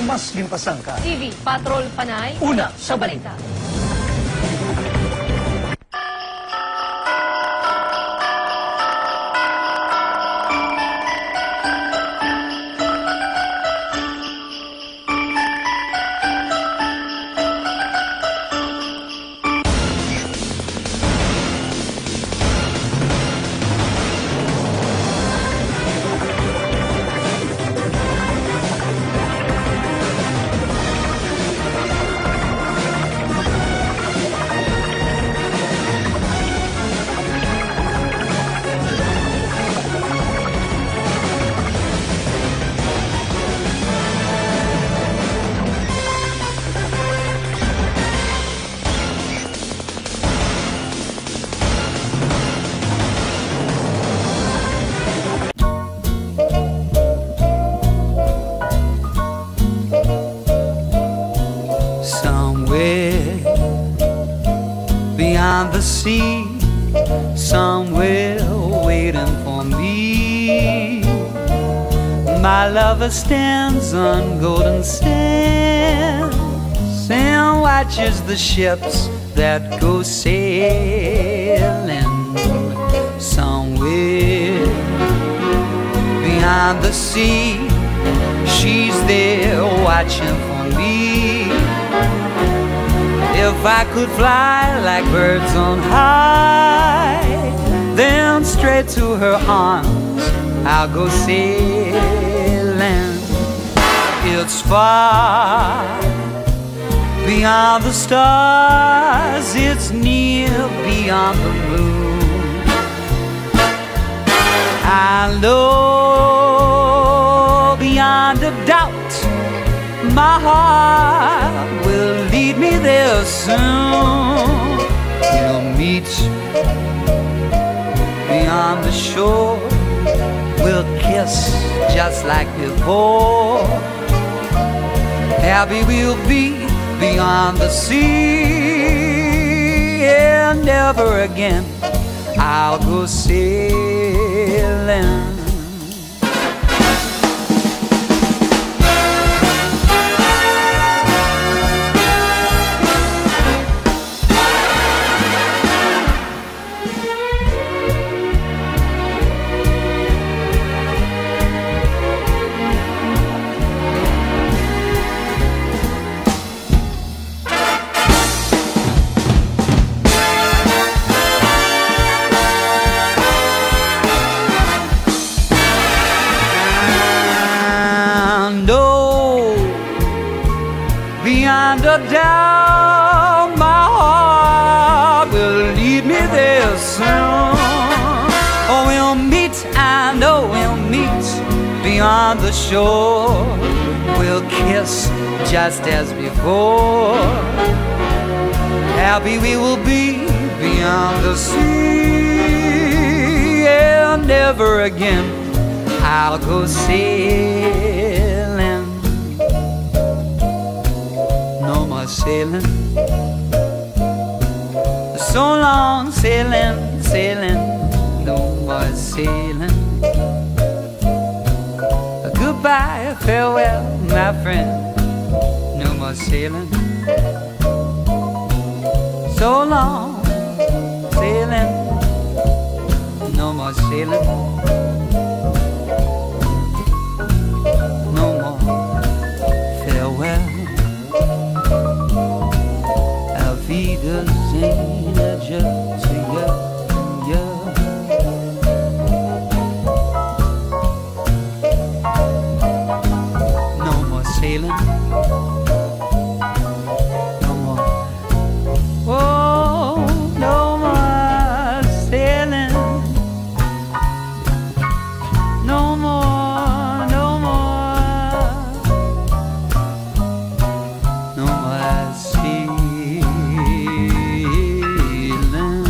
mas limpasan ka. TV Patrol Panay. Una sa balita. Beyond the sea, somewhere waiting for me, my lover stands on golden sands and watches the ships that go sailing. Somewhere beyond the sea, she's there watching for me. If I could fly like birds on high, then straight to her arms I'll go sailing. It's far beyond the stars, it's near beyond the moon. I know beyond a doubt my heart will lead me there soon. We'll meet beyond the shore, we'll kiss just like before. Happy we'll be beyond the sea, and never again I'll go sailing. Beyond a doubt, my heart will lead me there soon. Oh, we'll meet, I know we'll meet beyond the shore. We'll kiss just as before. Happy we will be beyond the sea, and never again I'll go sailing. No more sailing, so long sailing, sailing, no more sailing. Goodbye, farewell, my friend, no more sailing. So long sailing, no more sailing. No more farewell. Wiedersehen, just no more sailing, no more. Oh, no more sailing, no more, no more, no more sailing.